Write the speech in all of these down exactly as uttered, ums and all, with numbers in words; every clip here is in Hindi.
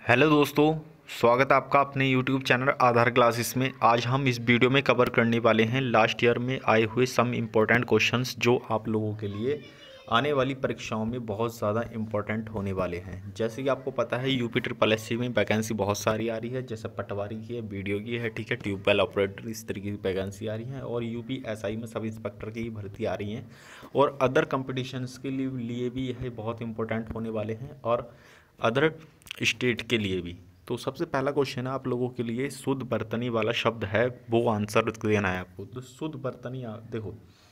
हेलो दोस्तों, स्वागत है आपका अपने यूट्यूब चैनल आधार क्लासेस में। आज हम इस वीडियो में कवर करने वाले हैं लास्ट ईयर में आए हुए सम इम्पोर्टेंट क्वेश्चंस जो आप लोगों के लिए आने वाली परीक्षाओं में बहुत ज़्यादा इम्पोर्टेंट होने वाले हैं। जैसे कि आपको पता है यूपी ट्रिपल एस सी में वैकेंसी बहुत सारी आ रही है, जैसे पटवारी की है, बीडीओ की है, ठीक है, ट्यूबवेल ऑपरेटर, इस तरीके की वैकेंसी आ रही है। और यूपी एसआई में सब इंस्पेक्टर की भर्ती आ रही हैं और अदर कंपटिशन्स के लिए लिए भी यह बहुत इंपॉर्टेंट होने वाले हैं और अदर स्टेट के लिए भी। तो सबसे पहला क्वेश्चन है आप लोगों के लिए, शुद्ध बर्तनी वाला शब्द है वो आंसर देना है आपको। तो शुद्ध बर्तनी देखो,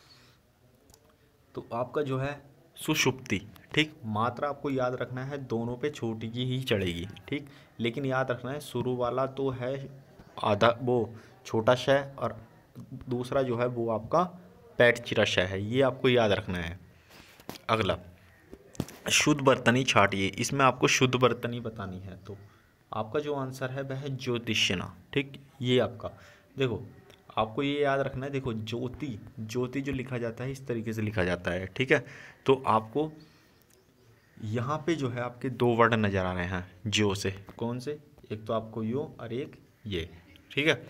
तो आपका जो है सुषुप्ति, ठीक, मात्रा आपको याद रखना है, दोनों पे छोटी की ही चढ़ेगी, ठीक, लेकिन याद रखना है शुरू वाला तो है आधा वो छोटा श और दूसरा जो है वो आपका पैट चिरा श है, ये आपको याद रखना है। अगला शुद्ध बर्तनी छाटिए, इसमें आपको शुद्ध बर्तनी बतानी है। तो आपका जो आंसर है वह है ज्योतिषना, ठीक, ये आपका देखो आपको ये याद रखना है। देखो ज्योति, ज्योति जो लिखा जाता है इस तरीके से लिखा जाता है, ठीक है। तो आपको यहाँ पे जो है आपके दो वर्ड नज़र आ रहे हैं ज्यो से, कौन से, एक तो आपको यो और एक ये, ठीक है।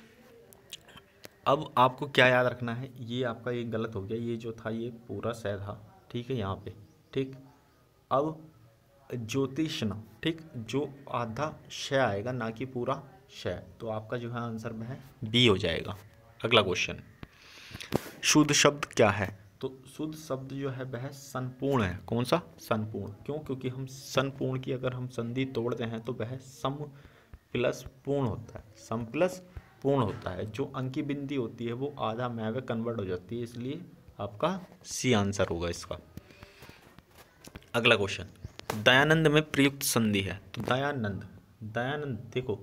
अब आपको क्या याद रखना है, ये आपका एक गलत हो गया, ये जो था ये पूरा सह था, ठीक है, यहाँ पे, ठीक। अब ज्योतिषना, ठीक, जो आधा श आएगा ना कि पूरा श, तो आपका जो है आंसर में है बी हो जाएगा। अगला क्वेश्चन, शुद्ध शब्द क्या है? तो शुद्ध शब्द जो है वह संपूर्ण है। कौन सा? संपूर्ण। क्यों? क्योंकि हम संपूर्ण की अगर हम संधि तोड़ते हैं तो वह सम प्लस पूर्ण होता है, सम प्लस पूर्ण होता है। जो अंकी बिंदी होती है वो आधा में में कन्वर्ट हो जाती है, इसलिए आपका सी आंसर होगा इसका। अगला क्वेश्चन, दयानंद में प्रयुक्त संधि है। तो दयानंद, दयानंद देखो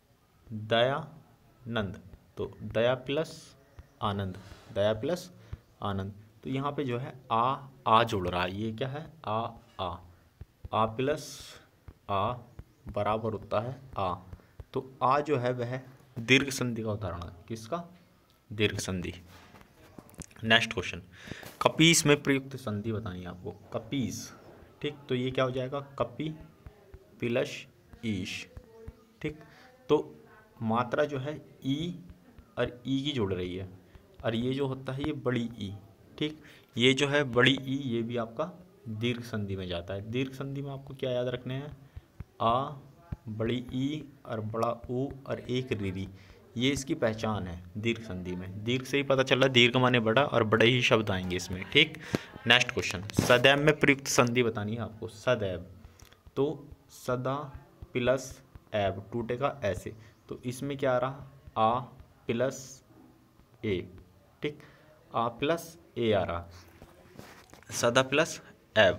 दयानंद, तो दया प्लस आनंद, दया प्लस आनंद, तो यहाँ पे जो है आ आ जुड़ रहा है, ये क्या है, आ आ आ प्लस आ बराबर होता है आ, तो आ जो है वह दीर्घ संधि का उदाहरण है। किसका? दीर्घ संधि। नेक्स्ट क्वेश्चन, कपीस में प्रयुक्त संधि बतानी है आपको। कपीस, ठीक, तो ये क्या हो जाएगा, कपि प्लस ईश, ठीक। तो मात्रा जो है ई और ई की जुड़ रही है, और ये जो होता है ये बड़ी ई, ठीक, ये जो है बड़ी ई, ये भी आपका दीर्घ संधि में जाता है। दीर्घ संधि में आपको क्या याद रखने हैं, आ, बड़ी ई और बड़ा ऊ और एक रीरी, ये इसकी पहचान है दीर्घ संधि में। दीर्घ से ही पता चला, दीर्घ माने बड़ा और बड़े ही शब्द आएंगे इसमें, ठीक। नेक्स्ट क्वेश्चन, सदैव में प्रयुक्त संधि बतानी है आपको। सदैव, तो सदा प्लस एब टूटेगा ऐसे, तो इसमें क्या आ रहा, आ प्लस ए, ठीक, आ प्लस ए आ रहा, सदा प्लस एब,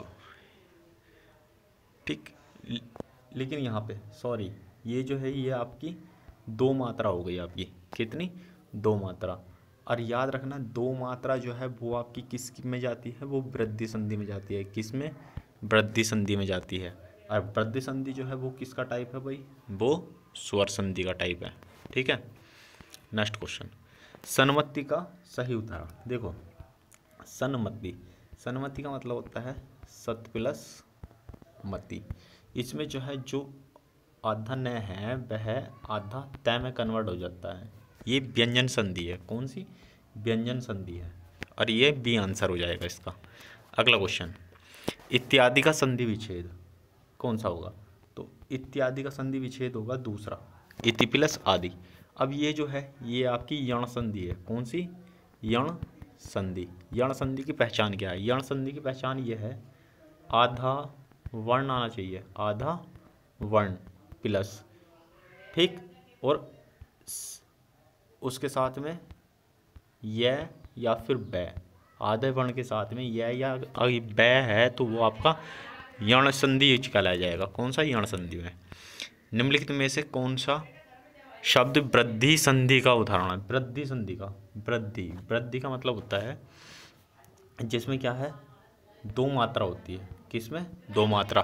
ठीक। लेकिन यहाँ पे सॉरी, ये जो है ये आपकी दो मात्रा हो गई आपकी, कितनी, दो मात्रा। और याद रखना दो मात्रा जो है वो आपकी किस में जाती है, वो वृद्धि संधि में जाती है। किस में? वृद्धि संधि में जाती है। और वृद्धि संधि जो है वो किसका टाइप है भाई, वो स्वर संधि का टाइप है, ठीक है। नेक्स्ट क्वेश्चन, सन्मति का सही उदाहरण देखो। सन्मति, सन्मति का मतलब होता है सत प्लस मति। इसमें जो है जो आधा न है वह आधा तय में कन्वर्ट हो जाता है, ये व्यंजन संधि है। कौन सी? व्यंजन संधि है, और ये बी आंसर हो जाएगा इसका। अगला क्वेश्चन, इत्यादि का संधि विच्छेद कौन सा होगा? तो इत्यादि का संधि विच्छेद होगा दूसरा, इति प्लस आदि। अब ये जो है ये आपकी यण संधि है। कौन सी? यण संधि। यण संधि की पहचान क्या है? यण संधि की पहचान ये है, आधा वर्ण आना चाहिए, आधा वर्ण प्लस, ठीक, और उसके साथ में य या फिर बै, आधे वर्ण के साथ में य या बै है तो वो आपका यण संधि कहलाया जाएगा। कौन सा? यण संधि में। निम्नलिखित में से कौन सा शब्द वृद्धि संधि का उदाहरण है? वृद्धि संधि का, वृद्धि, वृद्धि का मतलब होता है जिसमें क्या है, दो मात्रा होती है। किसमें? दो मात्रा।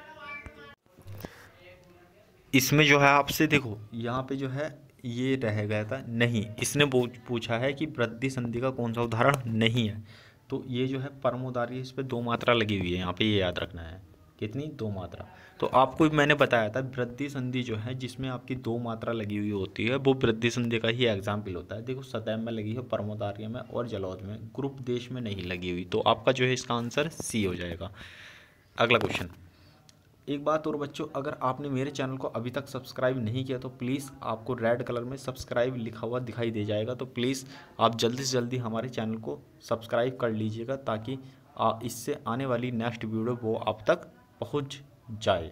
इसमें जो है आपसे देखो यहाँ पे जो है ये रह गया था नहीं, इसने पूछा है कि वृद्धि संधि का कौन सा उदाहरण नहीं है, तो ये जो है परमोदारी, इस पे दो मात्रा लगी हुई है यहाँ पे, ये याद रखना है। कितनी, दो मात्रा। तो आपको मैंने बताया था वृद्धि संधि जो है जिसमें आपकी दो मात्रा लगी हुई होती है वो वृद्धि संधि का ही एग्जाम्पल होता है। देखो सदैव में लगी है, परमोदार्य में और जलौध में, ग्रुप देश में नहीं लगी हुई। तो आपका जो है इसका आंसर सी हो जाएगा। अगला क्वेश्चन। एक बात और बच्चों, अगर आपने मेरे चैनल को अभी तक सब्सक्राइब नहीं किया तो प्लीज़ आपको रेड कलर में सब्सक्राइब लिखा हुआ दिखाई दे जाएगा, तो प्लीज़ आप जल्दी से जल्दी हमारे चैनल को सब्सक्राइब कर लीजिएगा ताकि आ, इससे आने वाली नेक्स्ट वीडियो वो आप तक पहुंच जाए।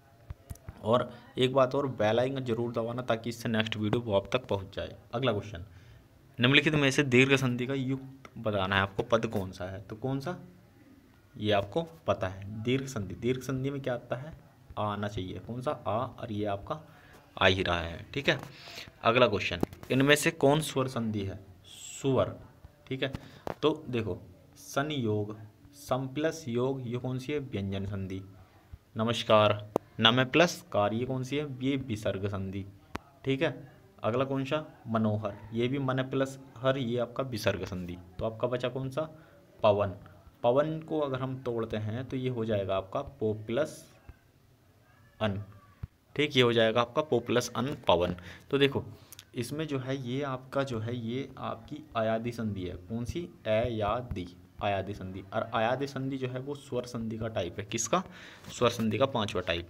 और एक बात और, बेल आइकन जरूर दबाना ताकि इससे नेक्स्ट वीडियो वो आप तक पहुंच जाए। अगला क्वेश्चन। निम्नलिखित में से दीर्घ संधि का युक्त बताना है आपको, पद कौन सा है? तो कौन सा, ये आपको पता है। दीर्घ संधि, दीर्घ संधि में क्या आता है? आ आना चाहिए। कौन सा? आ, और ये आपका आ ही रहा है। ठीक है। अगला क्वेश्चन। इनमें से कौन स्वर संधि है? सुवर। ठीक है। तो देखो, संयोग, सम प्लस योग, ये कौन सी है? व्यंजन संधि। नमस्कार, नम प्लस कार, ये कौन सी है? ये विसर्ग संधि। ठीक है। अगला कौन सा? मनोहर, ये भी मन प्लस हर, ये आपका विसर्ग संधि। तो आपका बचा कौन सा? पवन। पवन को अगर हम तोड़ते हैं तो ये हो जाएगा आपका पो प्लस अन। ठीक, ये हो जाएगा आपका पो प्लस अन, पवन। तो देखो इसमें जो है ये आपका जो है ये आपकी अयादि संधि है। कौन सी? ए या दी, अयादि संधि। और अयादि संधि जो है वो स्वर संधि का टाइप है। किसका? स्वर संधि का पांचवा टाइप।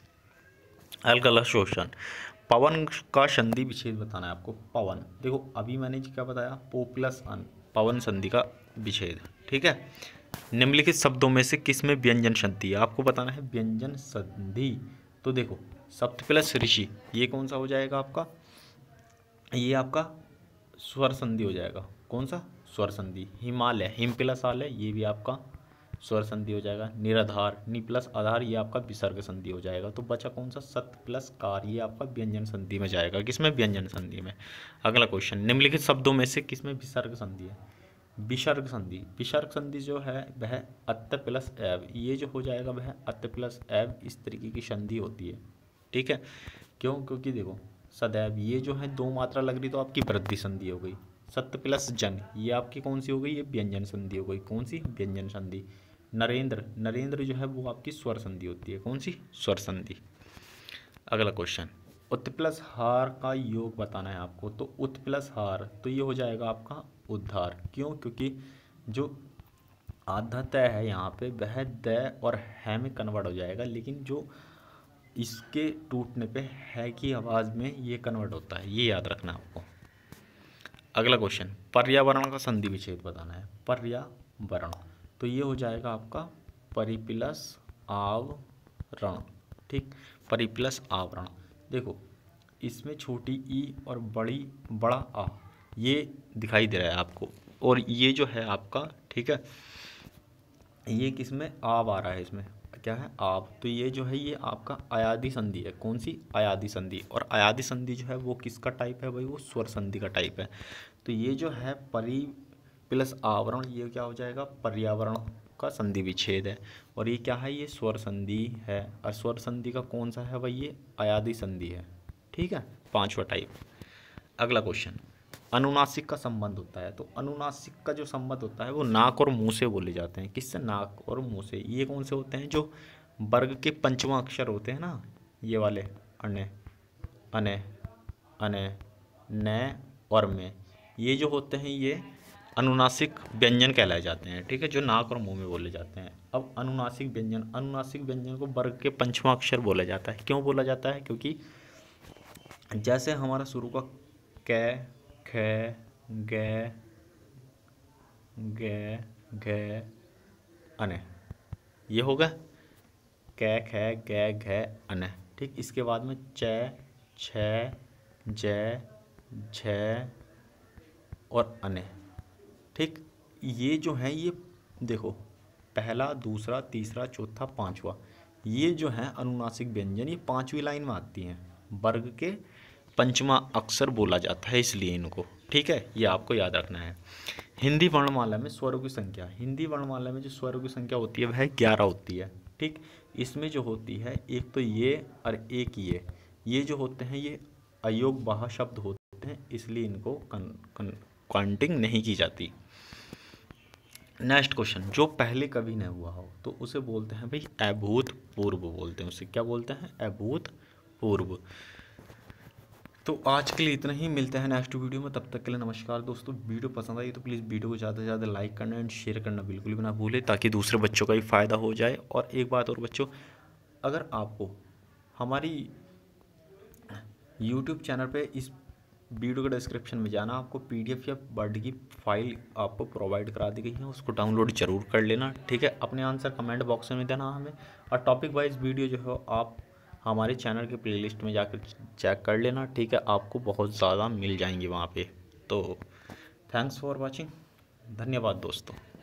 अगला क्वेश्चन। पवन का संधि विच्छेद बताना है आपको। पवन, देखो अभी मैंने क्या बताया? पो प्लस अन, पवन संधि का विच्छेद। ठीक है। निम्नलिखित शब्दों में से किसमें व्यंजन संधि है? आपको बताना है व्यंजन संधि। तो देखो, सप्त प्लस ऋषि, ये कौन सा हो जाएगा आपका? ये आपका स्वर संधि हो जाएगा। कौन सा? स्वर संधि। हिमालय, हिम प्लस आलय, ये भी आपका स्वर संधि हो जाएगा। निराधार, नि प्लस आधार, ये आपका विसर्ग संधि हो जाएगा। तो बचा कौन सा? सत प्लस कार, ये आपका व्यंजन संधि में जाएगा। किसमें? व्यंजन संधि में। अगला क्वेश्चन। निम्नलिखित शब्दों में से किसमें विसर्ग संधि है? विसर्ग संधि। विसर्ग संधि जो है वह अत्त प्लस एव, ये जो हो जाएगा वह अत्त प्लस एव, इस तरीके की संधि होती है। ठीक है। क्यों? क्योंकि देखो सदैव, ये जो है दो मात्रा लग रही तो आपकी वृद्धि संधि हो गई। सत्य प्लस जन, ये आपकी कौन सी हो गई? ये व्यंजन संधि हो गई। कौन सी? व्यंजन संधि। नरेंद्र, नरेंद्र जो है वो आपकी स्वर संधि होती है। कौन सी? स्वर संधि। अगला क्वेश्चन। उत प्लस हार का योग बताना है आपको। तो उत प्लस हार, तो ये हो जाएगा आपका उद्धार। क्यों? क्योंकि जो आधा तय है यहाँ पे वह द और है में कन्वर्ट हो जाएगा, लेकिन जो इसके टूटने पे है की आवाज़ में ये कन्वर्ट होता है। ये याद रखना आपको। अगला क्वेश्चन। पर्यावरण का संधि विच्छेद बताना है। पर्यावरण, तो ये हो जाएगा आपका परि प्लस आवरण। ठीक, परि प्लस आवरण। देखो इसमें छोटी ई और बड़ी बड़ा आ, ये दिखाई दे रहा है आपको। और ये जो है आपका, ठीक है, ये किसमें? आब आ रहा है। इसमें क्या है? आब। तो ये जो है ये आपका अयादि संधि है। कौन सी? अयादि संधि। और अयादि संधि जो है वो किसका टाइप है भाई? वो स्वर संधि का टाइप है। तो ये जो है परि प्लस आवरण, ये क्या हो जाएगा? पर्यावरण का संधि विच्छेद है। और ये क्या है? ये स्वर संधि है। और स्वर संधि का कौन सा है भाई? ये अयादि संधि है। ठीक है, पांचवा टाइप। अगला क्वेश्चन। अनुनासिक का संबंध होता है। तो अनुनासिक का जो संबंध होता है वो नाक और मुंह से बोले जाते हैं। किससे? नाक और मुंह से। ये कौन से होते हैं? जो वर्ग के पंचवां अक्षर होते हैं ना, ये वाले, अने, अने, अने, न और में, ये जो होते हैं ये अनुनासिक व्यंजन कहलाए जाते हैं। ठीक है, जो नाक और मुंह में बोले जाते हैं। अब अनुनासिक व्यंजन, अनुनासिक व्यंजन को वर्ग के पंचवां अक्षर बोला जाता है। क्यों बोला जाता है? क्योंकि जैसे हमारा शुरू का कै, ख, ग, ग, घ, अने, ये होगा कै, ख, ग, घ, अने। ठीक, इसके बाद में च, छ, ज, झ और अने। ठीक, ये जो है ये देखो पहला, दूसरा, तीसरा, चौथा, पांचवा, ये जो है अनुनासिक व्यंजन ये पांचवी लाइन में आती हैं। वर्ग के पंचमा अक्षर बोला जाता है इसलिए इनको। ठीक है, ये आपको याद रखना है। हिंदी वर्णमाला में स्वरों की संख्या, हिंदी वर्णमाला में जो स्वरों की संख्या होती है वह ग्यारह होती है। ठीक, इसमें जो होती है एक तो ये और एक ये, ये जो होते हैं ये अयोग बाह शब्द होते हैं, इसलिए इनको काउंटिंग नहीं की जाती। नेक्स्ट क्वेश्चन, जो पहले कभी नहीं हुआ हो तो उसे बोलते हैं भाई अभूतपूर्व बोलते हैं, उसे क्या बोलते हैं? अभूतपूर्व। तो आज के लिए इतना ही, मिलते हैं नेक्स्ट वीडियो में, तब तक के लिए नमस्कार दोस्तों। वीडियो पसंद आई तो प्लीज़ वीडियो को ज़्यादा से ज़्यादा लाइक करना एंड शेयर करना बिल्कुल भी ना भूलें, ताकि दूसरे बच्चों का भी फ़ायदा हो जाए। और एक बात और बच्चों, अगर आपको हमारी यूट्यूब चैनल पे इस वीडियो के डिस्क्रिप्शन में जाना, आपको पीडीएफ या वर्ड की फाइल आपको प्रोवाइड करा दी गई है, उसको डाउनलोड जरूर कर लेना, ठीक है। अपने आंसर कमेंट बॉक्स में देना हमें, और टॉपिक वाइज वीडियो जो है आप हमारे चैनल के प्लेलिस्ट में जाकर चेक कर लेना, ठीक है। आपको बहुत ज़्यादा मिल जाएंगे वहाँ पे। तो थैंक्स फॉर वॉचिंग, धन्यवाद दोस्तों।